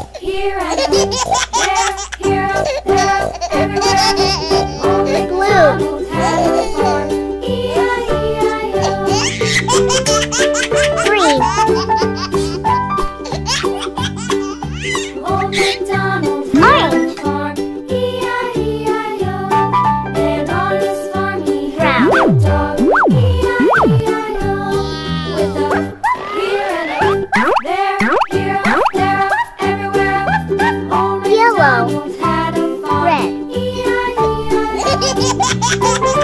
here and there, here, there, everywhere. Old MacDonald had a farm, E-I-E-I-O. Old MacDonald had a farm, E-I-E-I-O. And on his farm he had a dog, E-I-E-I-O. With a here and there, here, there, everywhere. Old MacDonald had a farm, E-I-E-I-O.